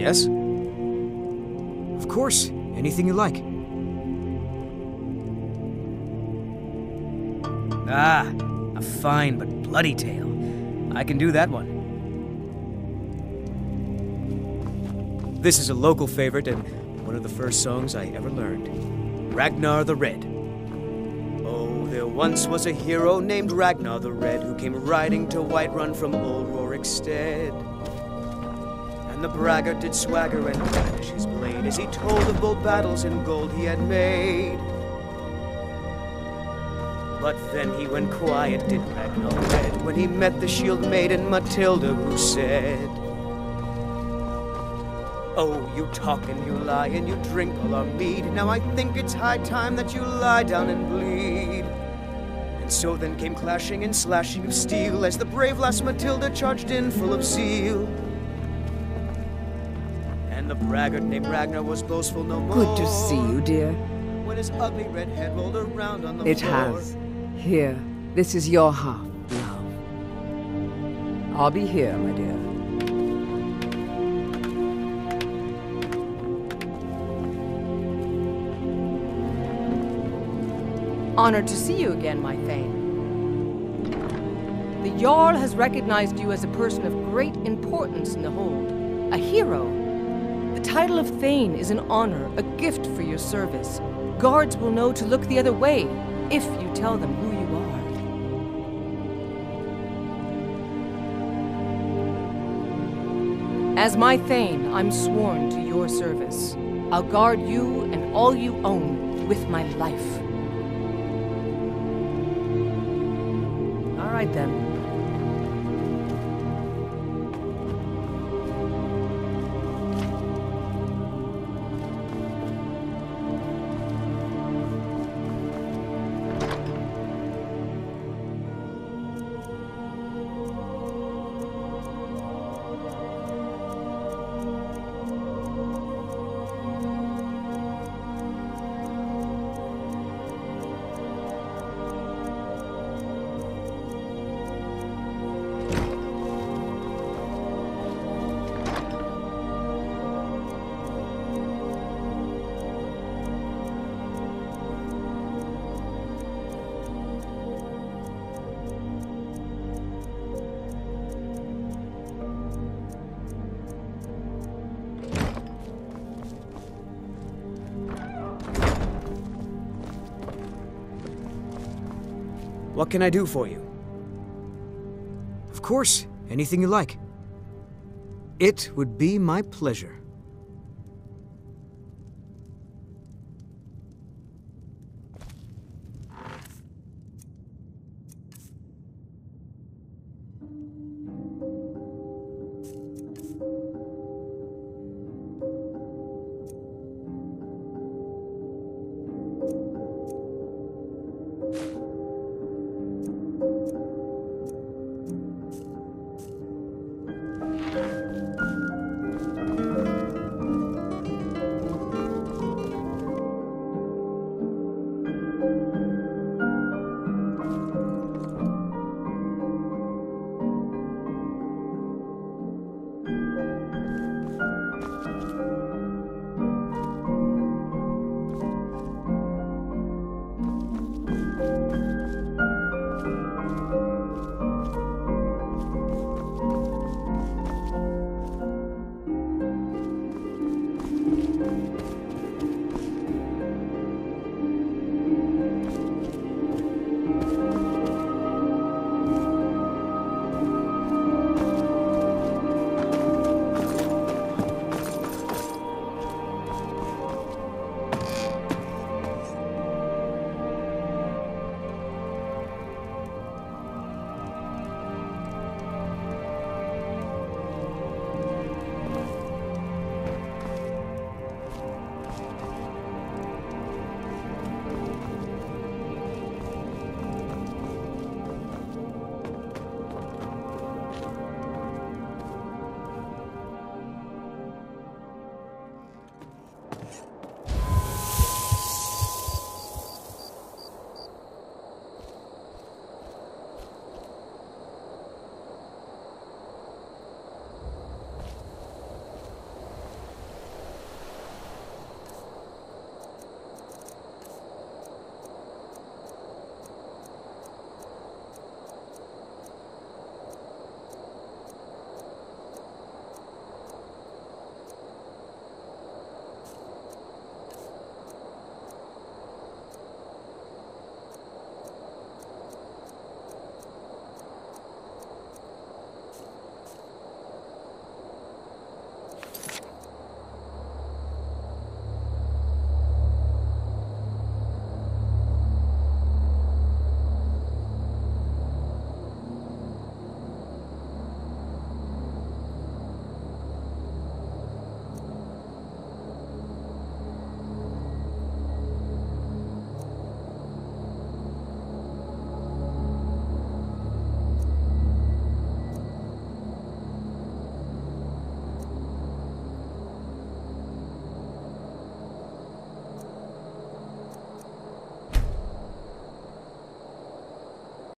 Yes? Of course, anything you like. Ah, a fine but bloody tale. I can do that one. This is a local favorite and one of the first songs I ever learned. Ragnar the Red. Oh, there once was a hero named Ragnar the Red who came riding to Whiterun from old Rorikstead. And the braggart did swagger and brandish his blade as he told of bold battles and gold he had made. But then he went quiet, did Ragnar the Red, when he met the shield maiden Matilda, who said, "Oh, you talk and you lie and you drink all our mead. Now I think it's high time that you lie down and bleed." And so then came clashing and slashing of steel as the brave lass Matilda charged in full of zeal. And the braggart named Ragnar was boastful no more. Good to see you, dear. When his ugly red head rolled around on the It floor. has. Here, this is your half, love. I'll be here, my dear. Honored to see you again, my Thane. The Jarl has recognized you as a person of great importance in the Hold, a hero. The title of Thane is an honor, a gift for your service. Guards will know to look the other way if you tell them who you are. As my Thane, I'm sworn to your service. I'll guard you and all you own with my life. All right, then. What can I do for you? Of course, anything you like. It would be my pleasure.